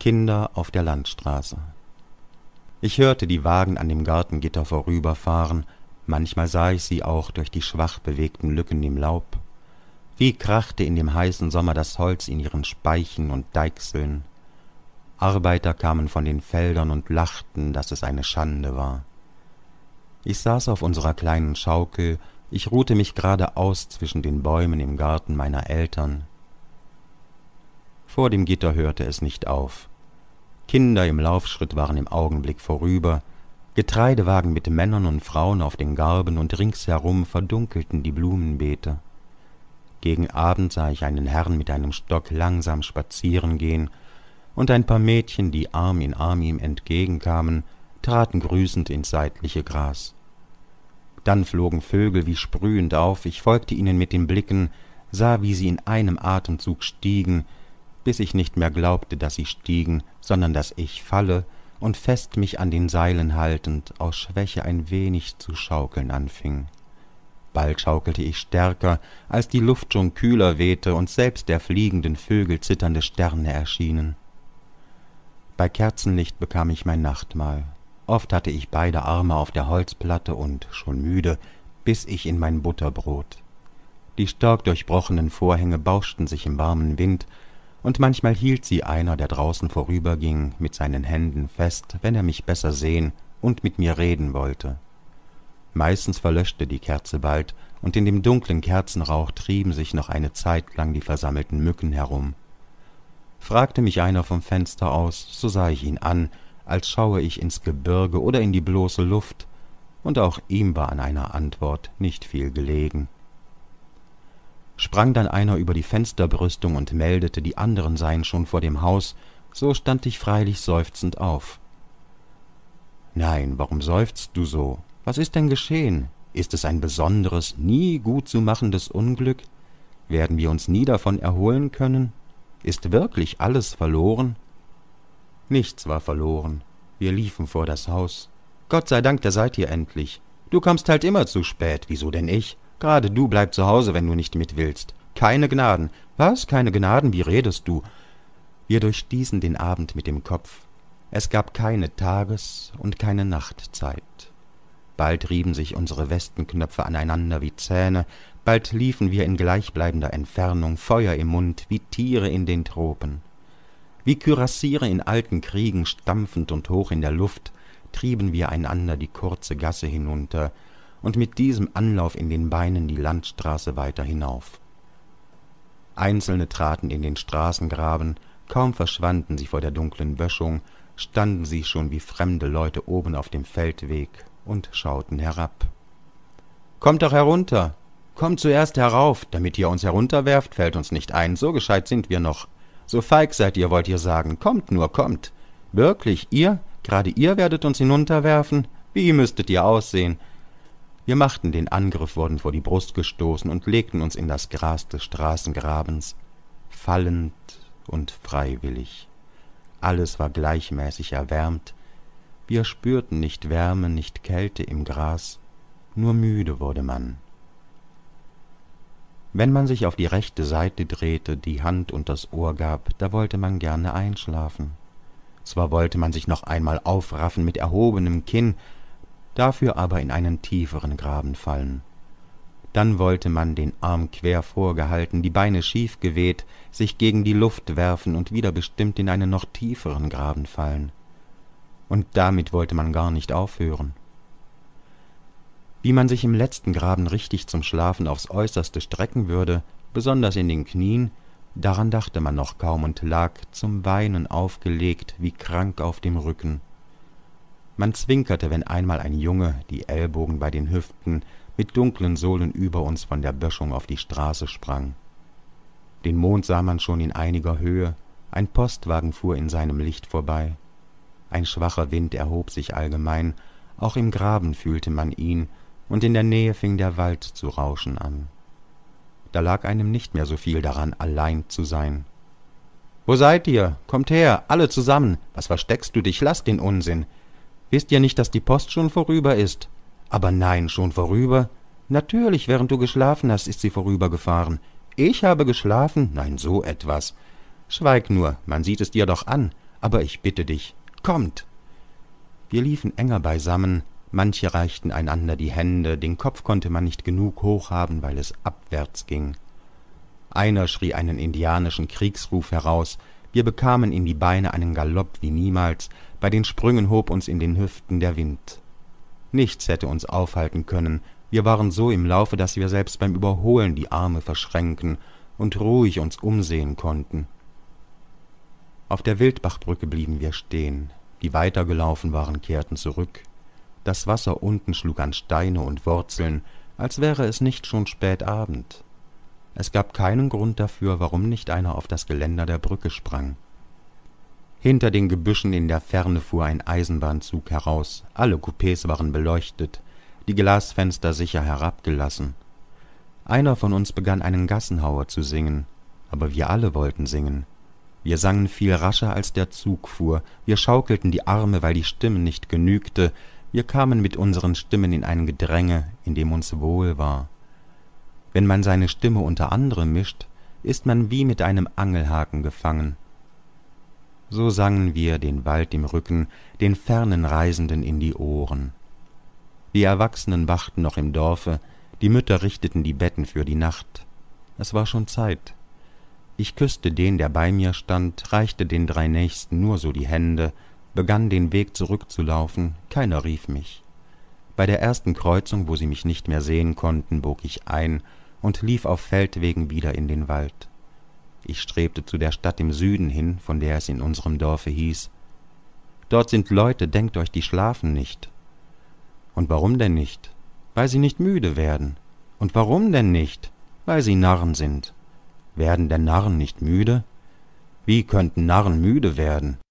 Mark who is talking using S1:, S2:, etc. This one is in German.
S1: Kinder auf der Landstraße. Ich hörte die Wagen an dem Gartengitter vorüberfahren, manchmal sah ich sie auch durch die schwach bewegten Lücken im Laub. Wie krachte in dem heißen Sommer das Holz in ihren Speichen und Deichseln. Arbeiter kamen von den Feldern und lachten, dass es eine Schande war. Ich saß auf unserer kleinen Schaukel, ich ruhte mich geradeaus zwischen den Bäumen im Garten meiner Eltern. Vor dem Gitter hörte es nicht auf. Kinder im Laufschritt waren im Augenblick vorüber, Getreidewagen mit Männern und Frauen auf den Garben und ringsherum verdunkelten die Blumenbeete. Gegen Abend sah ich einen Herrn mit einem Stock langsam spazieren gehen, und ein paar Mädchen, die Arm in Arm ihm entgegenkamen, traten grüßend ins seitliche Gras. Dann flogen Vögel wie sprühend auf, ich folgte ihnen mit den Blicken, sah, wie sie in einem Atemzug stiegen, bis ich nicht mehr glaubte, dass sie stiegen, sondern dass ich falle und fest mich an den Seilen haltend aus Schwäche ein wenig zu schaukeln anfing. Bald schaukelte ich stärker, als die Luft schon kühler wehte und selbst der fliegenden Vögel zitternde Sterne erschienen. Bei Kerzenlicht bekam ich mein Nachtmahl. Oft hatte ich beide Arme auf der Holzplatte und, schon müde, biss ich in mein Butterbrot. Die stark durchbrochenen Vorhänge bauschten sich im warmen Wind, und manchmal hielt sie einer, der draußen vorüberging, mit seinen Händen fest, wenn er mich besser sehen und mit mir reden wollte. Meistens verlöschte die Kerze bald, und in dem dunklen Kerzenrauch trieben sich noch eine Zeit lang die versammelten Mücken herum. Fragte mich einer vom Fenster aus, so sah ich ihn an, als schaue ich ins Gebirge oder in die bloße Luft, und auch ihm war an einer Antwort nicht viel gelegen. Sprang dann einer über die Fensterbrüstung und meldete, die anderen seien schon vor dem Haus, so stand ich freilich seufzend auf. »Nein, warum seufzt du so? Was ist denn geschehen? Ist es ein besonderes, nie gut zu machendes Unglück? Werden wir uns nie davon erholen können? Ist wirklich alles verloren?« »Nichts war verloren. Wir liefen vor das Haus. Gott sei Dank, da seid ihr endlich. Du kommst halt immer zu spät. Wieso denn ich? Gerade du bleib zu Hause, wenn du nicht mit willst. Keine Gnaden. Was? Keine Gnaden? Wie redest du?« Wir durchstießen den Abend mit dem Kopf. Es gab keine Tages- und keine Nachtzeit. Bald rieben sich unsere Westenknöpfe aneinander wie Zähne, bald liefen wir in gleichbleibender Entfernung, Feuer im Mund, wie Tiere in den Tropen. Wie Kürassiere in alten Kriegen, stampfend und hoch in der Luft, trieben wir einander die kurze Gasse hinunter und mit diesem Anlauf in den Beinen die Landstraße weiter hinauf. Einzelne traten in den Straßengraben, kaum verschwanden sie vor der dunklen Böschung, standen sie schon wie fremde Leute oben auf dem Feldweg und schauten herab. »Kommt doch herunter! Kommt zuerst herauf, damit ihr uns herunterwerft, fällt uns nicht ein, so gescheit sind wir noch. So feig seid ihr, wollt ihr sagen, kommt nur, kommt! Wirklich, ihr, gerade ihr werdet uns hinunterwerfen? Wie müsstet ihr aussehen?« Wir machten den Angriff, wurden vor die Brust gestoßen und legten uns in das Gras des Straßengrabens, fallend und freiwillig. Alles war gleichmäßig erwärmt. Wir spürten nicht Wärme, nicht Kälte im Gras, nur müde wurde man. Wenn man sich auf die rechte Seite drehte, die Hand unters Ohr gab, da wollte man gerne einschlafen. Zwar wollte man sich noch einmal aufraffen mit erhobenem Kinn, dafür aber in einen tieferen Graben fallen. Dann wollte man, den Arm quer vorgehalten, die Beine schief geweht, sich gegen die Luft werfen und wieder bestimmt in einen noch tieferen Graben fallen. Und damit wollte man gar nicht aufhören. Wie man sich im letzten Graben richtig zum Schlafen aufs Äußerste strecken würde, besonders in den Knien, daran dachte man noch kaum und lag zum Weinen aufgelegt, wie krank auf dem Rücken. Man zwinkerte, wenn einmal ein Junge, die Ellbogen bei den Hüften, mit dunklen Sohlen über uns von der Böschung auf die Straße sprang. Den Mond sah man schon in einiger Höhe, ein Postwagen fuhr in seinem Licht vorbei. Ein schwacher Wind erhob sich allgemein, auch im Graben fühlte man ihn, und in der Nähe fing der Wald zu rauschen an. Da lag einem nicht mehr so viel daran, allein zu sein. »Wo seid ihr? Kommt her, alle zusammen! Was versteckst du dich? Lass den Unsinn! Wisst ihr nicht, dass die Post schon vorüber ist?« »Aber nein, schon vorüber?« »Natürlich, während du geschlafen hast, ist sie vorübergefahren.« »Ich habe geschlafen? Nein, so etwas.« »Schweig nur, man sieht es dir doch an. aber ich bitte dich, kommt!« Wir liefen enger beisammen, manche reichten einander die Hände, den Kopf konnte man nicht genug hoch haben, weil es abwärts ging. Einer schrie einen indianischen Kriegsruf heraus, wir bekamen in die Beine einen Galopp wie niemals, bei den Sprüngen hob uns in den Hüften der Wind. Nichts hätte uns aufhalten können, wir waren so im Laufe, dass wir selbst beim Überholen die Arme verschränken und ruhig uns umsehen konnten. Auf der Wildbachbrücke blieben wir stehen, die weitergelaufen waren, kehrten zurück. Das Wasser unten schlug an Steine und Wurzeln, als wäre es nicht schon spät Abend. Es gab keinen Grund dafür, warum nicht einer auf das Geländer der Brücke sprang. Hinter den Gebüschen in der Ferne fuhr ein Eisenbahnzug heraus, alle Coupés waren beleuchtet, die Glasfenster sicher herabgelassen. Einer von uns begann einen Gassenhauer zu singen, aber wir alle wollten singen. Wir sangen viel rascher, als der Zug fuhr, wir schaukelten die Arme, weil die Stimme nicht genügte, wir kamen mit unseren Stimmen in ein Gedränge, in dem uns wohl war. Wenn man seine Stimme unter andere mischt, ist man wie mit einem Angelhaken gefangen. So sangen wir den Wald im Rücken, den fernen Reisenden in die Ohren. Die Erwachsenen wachten noch im Dorfe, die Mütter richteten die Betten für die Nacht. Es war schon Zeit. Ich küßte den, der bei mir stand, reichte den 3 Nächsten nur so die Hände, begann den Weg zurückzulaufen, keiner rief mich. Bei der ersten Kreuzung, wo sie mich nicht mehr sehen konnten, bog ich ein und lief auf Feldwegen wieder in den Wald. Ich strebte zu der Stadt im Süden hin, von der es in unserem Dorfe hieß: »Dort sind Leute, denkt euch, die schlafen nicht.« Und warum denn nicht? Weil sie nicht müde werden. Und warum denn nicht? Weil sie Narren sind. Werden denn Narren nicht müde? Wie könnten Narren müde werden?